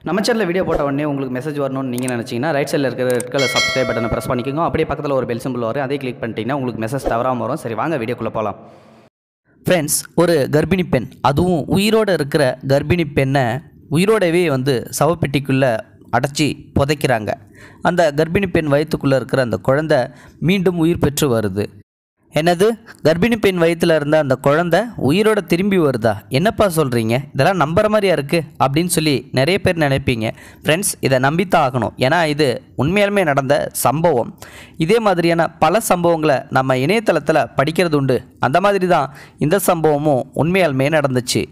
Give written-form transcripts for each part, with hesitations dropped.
நம்ம சேனலில் வீடியோ போட்ட உடனே உங்களுக்கு மெசேஜ் வரணும்னு நீங்கள் நினச்சிங்கன்னா ரைட் சைடில் இருக்கிற ரெட் கலர் சப்ஸ்கிரைப் பட்டனை ப்ரெஸ் பண்ணிக்கோங்க. அப்படியே பக்கத்தில் ஒரு பெல் சிம்பிள் வரும், அதே கிளிக் பண்ணிட்டீங்கன்னா உங்களுக்கு மெசேஜ் தவறாமல் வரும். சரி, வாங்க வீடியோக்குள்ளே போகலாம். ஃப்ரெண்ட்ஸ், ஒரு கர்ப்பிணி பெண், அதுவும் உயிரோடு இருக்கிற கர்ப்பிணி பெண்ணை உயிரோடவே சவப்பெட்டிக்குள்ளே அடைச்சி புதைக்கிறாங்க. அந்த கர்ப்பிணி பெண் வயிற்றுக்குள்ளே இருக்கிற அந்த குழந்தை மீண்டும் உயிர் பெற்று வருது. என்னது, கர்ப்பிணி பெண் வயிற்றில் இருந்த அந்த குழந்தை உயிரோட திரும்பி வருதா? என்னப்பா சொல்கிறீங்க? இதெல்லாம் நம்புற மாதிரியா இருக்குது அப்படின்னு சொல்லி நிறைய பேர் நினைப்பீங்க. ஃப்ரெண்ட்ஸ், இதை நம்பித்தான் ஆகணும். ஏன்னா இது உண்மையாலுமே நடந்த சம்பவம். இதே மாதிரியான பல சம்பவங்களை நம்ம இணையதளத்தில் படிக்கிறது உண்டு. அந்த மாதிரி தான் இந்த சம்பவமும் உண்மையாலுமே நடந்துச்சு.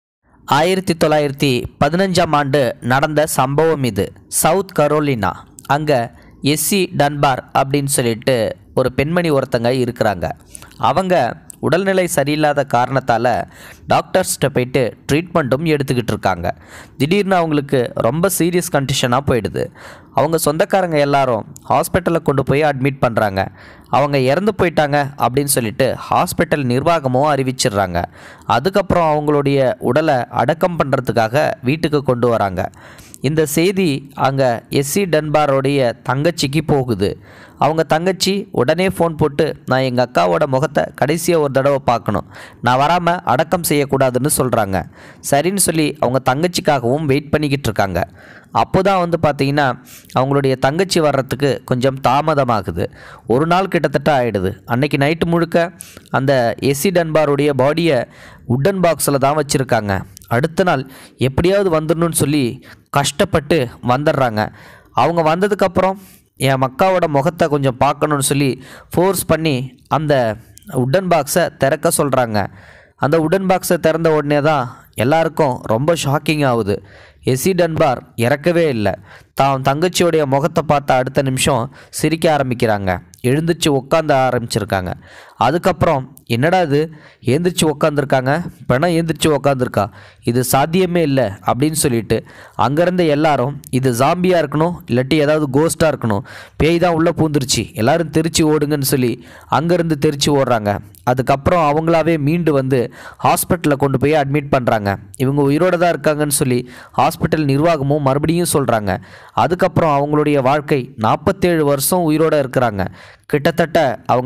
1915ஆம் ஆண்டு நடந்த சம்பவம் இது. சவுத் கரோலினா, அங்கே எஸ்சி டன்பார் அப்படின்னு சொல்லிட்டு ஒரு பெண்மணி ஒருத்தங்க இருக்கிறாங்க. அவங்க உடல்நிலை சரியில்லாத காரணத்தால் டாக்டர்ஸ்கிட்ட போயிட்டு ட்ரீட்மெண்ட்டும் எடுத்துக்கிட்டு இருக்காங்க. திடீர்னு அவங்களுக்கு ரொம்ப சீரியஸ் கண்டிஷனாக போயிடுது. அவங்க சொந்தக்காரங்க எல்லாரும் ஹாஸ்பிட்டலில் கொண்டு போய் அட்மிட் பண்ணுறாங்க. அவங்க இறந்து போயிட்டாங்க அப்படின்னு சொல்லிட்டு ஹாஸ்பிட்டல் நிர்வாகமும் அறிவிச்சிடுறாங்க. அதுக்கப்புறம் அவங்களுடைய உடலை அடக்கம் பண்ணுறதுக்காக வீட்டுக்கு கொண்டு வராங்க. இந்த செய்தி அங்கே எஸ்சி டன்பாரோடைய தங்கச்சிக்கு போகுது. அவங்க தங்கச்சி உடனே ஃபோன் போட்டு, நான் எங்கள் அக்காவோட முகத்தை கடைசியாக ஒரு தடவை பார்க்கணும், நான் வராமல் அடக்கம் செய்யக்கூடாதுன்னு சொல்கிறாங்க. சரின்னு சொல்லி அவங்க தங்கச்சிக்காகவும் வெயிட் பண்ணிக்கிட்டு இருக்காங்க. அப்போ தான் பார்த்திங்கன்னா அவங்களுடைய தங்கச்சி வர்றதுக்கு கொஞ்சம் தாமதமாகுது. ஒரு நாள் கிட்டத்தட்ட ஆகிடுது. அன்றைக்கி நைட்டு முழுக்க அந்த எஸ்சி டன்பாருடைய பாடியை உட்டன் பாக்ஸில் தான் வச்சுருக்காங்க. அடுத்த நாள் எப்படியாவது வந்துடணும்னு சொல்லி கஷ்டப்பட்டு வந்துடுறாங்க. அவங்க வந்ததுக்கப்புறம் என் அக்காவோட முகத்தை கொஞ்சம் பார்க்கணுன்னு சொல்லி ஃபோர்ஸ் பண்ணி அந்த உட்டன் பாக்ஸை திறக்க சொல்கிறாங்க. அந்த உட்டன் பாக்ஸை திறந்த உடனே தான் எல்லாருக்கும் ரொம்ப ஷாக்கிங் ஆகுது. எஸ்சி டன்பார் இறக்கவே இல்லை. தான் தங்கச்சியோடைய முகத்தை பார்த்த அடுத்த நிமிஷம் சிரிக்க ஆரம்பிக்கிறாங்க. எழுந்திரிச்சு உட்காந்து ஆரம்பிச்சிருக்காங்க. அதுக்கப்புறம் என்னடா இது, எழுந்திரிச்சு உட்காந்துருக்காங்க, பிணம் எழுந்திரிச்சு உட்காந்துருக்கா, இது சாத்தியமே இல்லை அப்படின்னு சொல்லிட்டு அங்கேருந்து எல்லாரும் இது ஜாம்பியாக இருக்கணும், இல்லாட்டி ஏதாவது கோஸ்ட்டாக இருக்கணும், பேய் தான் உள்ளே பூந்துருச்சு, எல்லோரும் தெரிச்சு ஓடுங்கன்னு சொல்லி அங்கேருந்து தெரிச்சு ஓடுறாங்க. அதுக்கப்புறம் அவங்களாவே மீண்டு ஹாஸ்பிட்டலில் கொண்டு போய் அட்மிட் பண்ணுறாங்க. இவங்க உயிரோடு தான் இருக்காங்கன்னு சொல்லி ஹாஸ்பிட்டல் நிர்வாகமும் மறுபடியும் சொல்கிறாங்க. அதுக்கப்புறம் அவங்களுடைய வாழ்க்கை 47 வருஷம் உயிரோடு இருக்கிறாங்க. கிட்டத்தட்ட அவங்க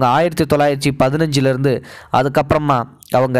1915 அதுக்கப்புறமா அவங்க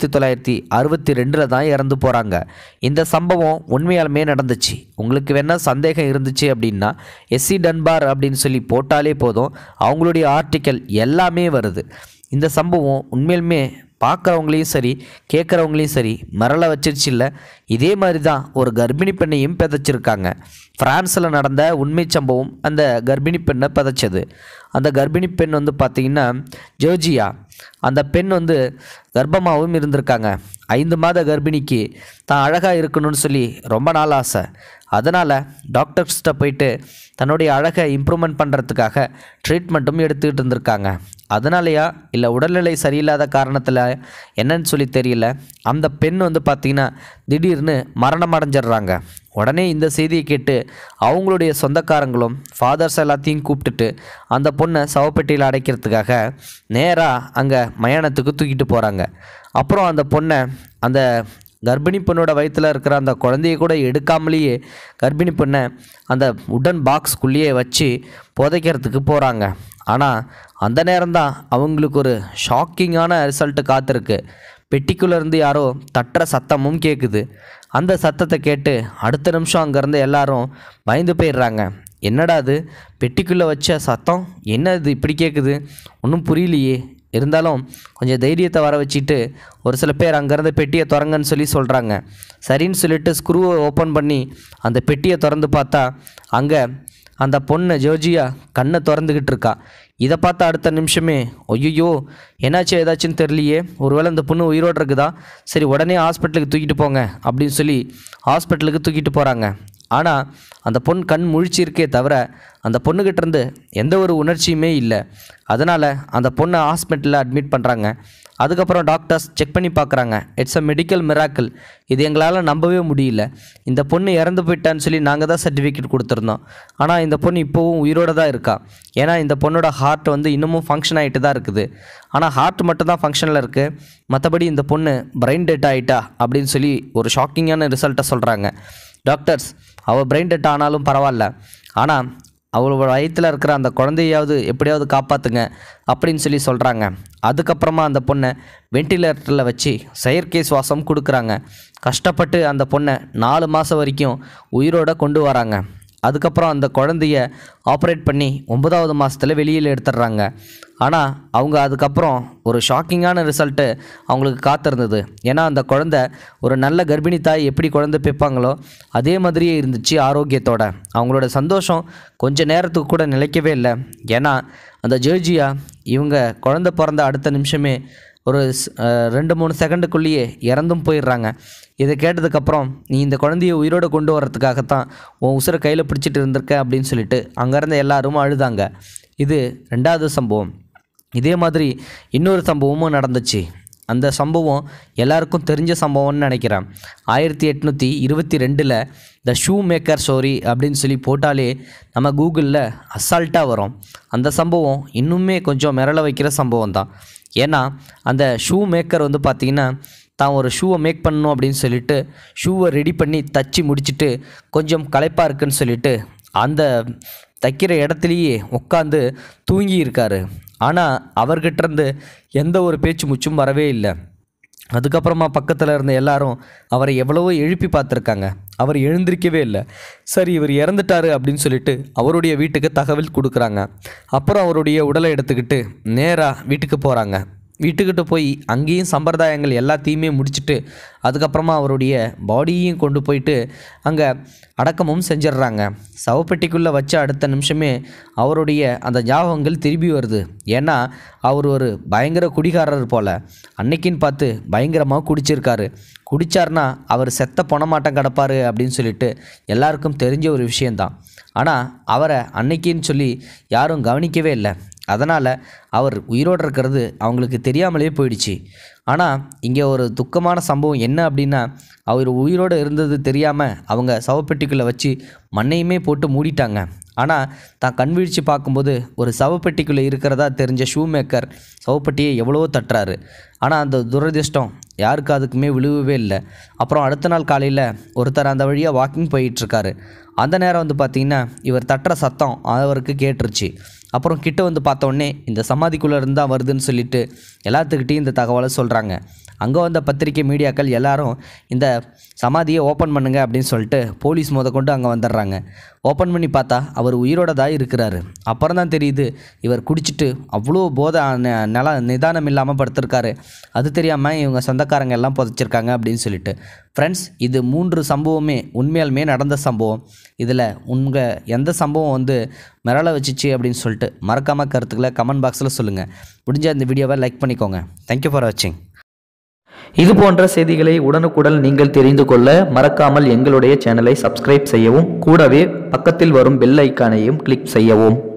1962 தான் இறந்து போகிறாங்க. இந்த சம்பவம் உண்மையாலுமே நடந்துச்சு. உங்களுக்கு வேணால் சந்தேகம் இருந்துச்சு அப்படின்னா எஸ்சி டன்பார் அப்படின்னு சொல்லி போட்டாலே போதும், அவங்களுடைய ஆர்டிக்கல் எல்லாமே வருது. இந்த சம்பவம் உண்மையிலுமே பார்க்குறவங்களையும் சரி கேட்குறவங்களையும் சரி மரள வச்சிருச்சு. இல்லை, இதே மாதிரி தான் ஒரு கர்ப்பிணி பெண்ணையும் பிதைச்சிருக்காங்க. ஃப்ரான்ஸில் நடந்த உண்மை சம்பவம் அந்த கர்ப்பிணி பெண்ணை பிதைச்சது. அந்த கர்ப்பிணி பெண் பார்த்திங்கன்னா ஜோர்ஜியா. அந்த பெண் கர்ப்பமாகவும் இருந்திருக்காங்க. 5 மாத கர்ப்பிணிக்கு தான் அழகாக இருக்கணும்னு சொல்லி ரொம்ப நாள் ஆசை. அதனால் டாக்டர்ஸ்கிட்ட போயிட்டு தன்னுடைய அழகை இம்ப்ரூவ்மெண்ட் பண்ணுறதுக்காக ட்ரீட்மெண்ட்டும் எடுத்துக்கிட்டு இருந்திருக்காங்க. அதனாலயா இல்லை உடல்நிலை சரியில்லாத காரணத்தில் என்னன்னு சொல்லி தெரியல, அந்த பெண் பார்த்திங்கன்னா திடீர்னு மரணம் அடைஞ்சிடுறாங்க. உடனே இந்த செய்தியை கேட்டு அவங்களுடைய சொந்தக்காரங்களும் ஃபாதர்ஸ் எல்லாத்தையும் கூப்பிட்டுட்டு அந்த பொண்ணை சவப்பெட்டியில் அடைக்கிறதுக்காக நேராக அங்கே மயானத்துக்கு தூக்கிட்டு போகிறாங்க. அப்புறம் அந்த பொண்ணை அந்த கர்ப்பிணி பெண்ணோட வயிற்றில் இருக்கிற அந்த குழந்தைய கூட எடுக்காமலேயே கர்ப்பிணி பெண்ணை அந்த உட்டன் பாக்ஸ்குள்ளேயே வச்சு புதைக்கிறதுக்கு போகிறாங்க. ஆனால் அந்த நேரம்தான் அவங்களுக்கு ஒரு ஷாக்கிங்கான ரிசல்ட்டு காத்திருக்கு. பெட்டிக்குள்ளேருந்து யாரோ தட்டுற சத்தமும் கேட்குது. அந்த சத்தத்தை கேட்டு அடுத்த நிமிஷம் அங்கேருந்து எல்லாரும் பயந்து போயிடுறாங்க. என்னடா அது, பெட்டிக்குள்ளே வச்ச சத்தம் என்ன இது இப்படி கேட்குது, ஒன்றும் புரியலையே. இருந்தாலும் கொஞ்சம் தைரியத்தை வர வச்சுட்டு ஒரு சில பேர் அங்கேருந்து பெட்டியை திறங்கன்னு சொல்லி சொல்கிறாங்க. சரின்னு சொல்லிட்டு ஸ்க்ரூவை ஓப்பன் பண்ணி அந்த பெட்டியை திறந்து பார்த்தா அங்கே அந்த பொண்ணு ஜோர்ஜியா கண்ணை திறந்துக்கிட்டு இருக்கா. இதை பார்த்தா அடுத்த நிமிஷமே ஐயோ என்னாச்சு ஏதாச்சுன்னு தெரியலையே, ஒருவேளை இந்த பொண்ணு உயிரோடு இருக்குதா, சரி உடனே ஹாஸ்பிட்டலுக்கு தூக்கிட்டு போங்க அப்படின்னு சொல்லி ஹாஸ்பிட்டலுக்கு தூக்கிட்டு போகிறாங்க. ஆனால் அந்த பொண்ணு கண் முழிச்சிருக்கே தவிர அந்த பொண்ணுக்கிட்டேருந்து எந்த ஒரு உணர்ச்சியுமே இல்லை. அதனால் அந்த பொண்ணை ஹாஸ்பிட்டலில் அட்மிட் பண்ணுறாங்க. அதுக்கப்புறம் டாக்டர்ஸ் செக் பண்ணி பார்க்குறாங்க. இட்ஸ் அ மெடிக்கல் மிராக்கிள், இது எங்களால் நம்பவே முடியல. இந்த பொண்ணு இறந்து போயிட்டான்னு சொல்லி நாங்கள் தான் சர்டிஃபிகேட் கொடுத்துருந்தோம். ஆனால் இந்த பொண்ணு இப்போவும் உயிரோடு தான் இருக்கா. ஏன்னா இந்த பொண்ணோட ஹார்ட் இன்னமும் ஃபங்க்ஷன் ஆகிட்டு தான் இருக்குது. ஆனால் ஹார்ட் மட்டும் தான் ஃபங்க்ஷனில் இருக்குது, மற்றபடி இந்த பொண்ணு பிரெயின் டெட் ஆகிட்டா அப்படின்னு சொல்லி ஒரு ஷாக்கிங்கான ரிசல்ட்டை சொல்கிறாங்க. டாக்டர்ஸ் அவள் பிரெயின் டெட் ஆனாலும் பரவாயில்ல, ஆனால் அவளோட வயிற்றில் இருக்கிற அந்த குழந்தையாவது எப்படியாவது காப்பாற்றுங்க அப்படின்னு சொல்லி சொல்கிறாங்க. அதுக்கப்புறமா அந்த பொண்ணை வெண்டிலேட்டரில் வச்சு செயற்கை சுவாசம் கொடுக்குறாங்க. கஷ்டப்பட்டு அந்த பொண்ணை 4 மாதம் வரைக்கும் உயிரோடு கொண்டு வராங்க. அதுக்கப்புறம் அந்த குழந்தைய ஆப்ரேட் பண்ணி 9வது மாதத்தில் வெளியில் எடுத்துடுறாங்க. ஆனால் அவங்க அதுக்கப்புறம் ஒரு ஷாக்கிங்கான ரிசல்ட்டு அவங்களுக்கு காத்திருந்தது. ஏன்னா அந்த குழந்தை ஒரு நல்ல கர்ப்பிணி தாய் எப்படி குழந்தை பிறப்பாங்களோ அதே மாதிரியே இருந்துச்சு ஆரோக்கியத்தோட. அவங்களோட சந்தோஷம் கொஞ்ச நேரத்துக்கு கூட நிலைக்கவே இல்லை. ஏன்னா அந்த ஜோர்ஜியா இவங்க குழந்தை பிறந்த அடுத்த நிமிஷமே ஒரு 2-3 செகண்டுக்குள்ளேயே இறந்தும் போயிடுறாங்க. இதை கேட்டதுக்கப்புறம் நீ இந்த குழந்தைய உயிரோடு கொண்டு வரத்துக்காகத்தான் உன் உசுரை கையில் பிடிச்சிட்டு இருந்திருக்க அப்படின்னு சொல்லிட்டு அங்கேருந்து எல்லாரும் அழுதாங்க. இது 2வது சம்பவம். இதே மாதிரி இன்னொரு சம்பவமும் நடந்துச்சு. அந்த சம்பவம் எல்லாருக்கும் தெரிஞ்ச சம்பவம்னு நினைக்கிறேன். 1822 த ஷூ மேக்கர் ஸ்டோரி அப்படின்னு சொல்லி போட்டாலே நம்ம கூகுளில் அசால்ட்டாக வரும். அந்த சம்பவம் இன்னுமே கொஞ்சம் மிரள வைக்கிற சம்பவம் தான். ஏன்னா அந்த ஷூ மேக்கர் பார்த்திங்கன்னா தான் ஒரு ஷூவை மேக் பண்ணணும் அப்படின்னு சொல்லிட்டு ஷூவை ரெடி பண்ணி தச்சு முடிச்சுட்டு கொஞ்சம் களைப்பாக இருக்குன்னு சொல்லிட்டு அந்த தைக்கிற இடத்துலையே உட்காந்து தூங்கி இருக்காரு. ஆனால் அவர்கிட்டருந்து எந்த ஒரு பேச்சு முச்சும் வரவே இல்லை. அதுக்கப்புறமா பக்கத்தில் இருந்த எல்லாரும் அவரை எவ்வளவோ எழுப்பி பார்த்துருக்காங்க. அவர் எழுந்திருக்கவே இல்லை. சரி இவர் இறந்துட்டாரு அப்படின்னு சொல்லிட்டு அவருடைய வீட்டுக்கு தகவல் கொடுக்குறாங்க. அப்புறம் அவருடைய உடலை எடுத்துக்கிட்டு நேராக வீட்டுக்கு போகிறாங்க. வீட்டுக்கிட்ட போய் அங்கேயும் சம்பிரதாயங்கள் எல்லாத்தையுமே முடிச்சுட்டு அதுக்கப்புறமா அவருடைய பாடியையும் கொண்டு போயிட்டு அங்கே அடக்கமும் செஞ்சிடுறாங்க. சவப்பெட்டிக்குள்ளே வச்ச அடுத்த நிமிஷமே அவருடைய அந்த ஞாபகங்கள் திரும்பி வருது. ஏன்னா அவர் ஒரு பயங்கர குடிகாரர் போல். அன்னைக்குன்னு பார்த்து பயங்கரமாக குடிச்சிருக்காரு. குடித்தார்னா அவர் செத்த பொணமாட்டம் கிடப்பார் அப்படின்னு சொல்லிட்டு எல்லாருக்கும் தெரிஞ்ச ஒரு விஷயந்தான். ஆனால் அவரை அன்னைக்குன்னு சொல்லி யாரும் கவனிக்கவே இல்லை. அதனால் அவர் உயிரோடு இருக்கிறது அவங்களுக்கு தெரியாமலே போயிடுச்சு. ஆனால் இங்கே ஒரு துக்கமான சம்பவம் என்ன அப்படின்னா, அவர் உயிரோடு இருந்தது தெரியாமல் அவங்க சவப்பெட்டிக்குள்ளே வச்சு மண்ணையுமே போட்டு மூடிட்டாங்க. ஆனால் தான் கண் வீழ்ச்சி பார்க்கும்போது ஒரு சவப்பெட்டிக்குள்ளே இருக்கிறதா தெரிஞ்ச ஷூ மேக்கர் சவப்பெட்டியை எவ்வளவோ தட்டுறாரு. ஆனால் அந்த துரதிர்ஷ்டம் யாருக்கு அதுக்குமே விழுவவே இல்லை. அப்புறம் அடுத்த நாள் காலையில் ஒருத்தர் அந்த வழியாக வாக்கிங் போயிட்டுருக்காரு. அந்த நேரம் பார்த்திங்கன்னா இவர் தட்டுற சத்தம் அவருக்கு கேட்டுருச்சு. அப்புறம் கிட்ட பார்த்தோன்னே இந்த சமாதிக்குள்ளே இருந்தால் வருதுன்னு சொல்லிட்டு எல்லாத்துக்கிட்டையும் இந்த தகவலை சொல்கிறாங்க. அங்கே வந்த பத்திரிக்கை மீடியாக்கள் எல்லாரும் இந்த சமாதியை ஓப்பன் பண்ணுங்க அப்படின்னு சொல்லிட்டு போலீஸ் கொண்டு அங்கே வந்துடுறாங்க. ஓப்பன் பண்ணி பார்த்தா அவர் உயிரோட தான் இருக்கிறாரு. அப்புறம் தான் தெரியுது இவர் குடிச்சிட்டு அவ்வளோ போதை நிதானம் இல்லாமல் படுத்திருக்காரு. அது தெரியாமல் இவங்க சொந்தக்காரங்க எல்லாம் புதைச்சிருக்காங்க அப்படின்னு சொல்லிட்டு. ஃப்ரெண்ட்ஸ், இது 3 சம்பவமே உண்மையாலுமே நடந்த சம்பவம். இதில் உங்கள் எந்த சம்பவம் மிரள வச்சிச்சு அப்படின்னு சொல்லிட்டு மறக்காமல் கருத்துக்களை கமெண்ட் பாக்ஸில் சொல்லுங்கள். முடிஞ்ச இந்த வீடியோவை லைக் பண்ணிக்கோங்க. தேங்க்யூ ஃபார் வாட்சிங். இது போன்ற செய்திகளை உடனுக்குடன் நீங்கள் தெரிந்து கொள்ள மறக்காமல் எங்களுடைய சேனலை சப்ஸ்கிரைப் செய்யவும், கூடவே பக்கத்தில் வரும் பெல் ஐக்கானையும் கிளிக் செய்யவும்.